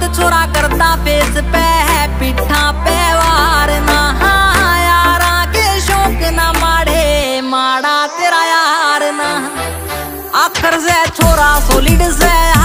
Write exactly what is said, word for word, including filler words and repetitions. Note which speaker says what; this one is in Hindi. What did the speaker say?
Speaker 1: छोरा करता फेस पे है पिठा पे वार ना यारा के शौक ना माड़े माड़ा तेरा यार ना आखर से छोरा सोलिड से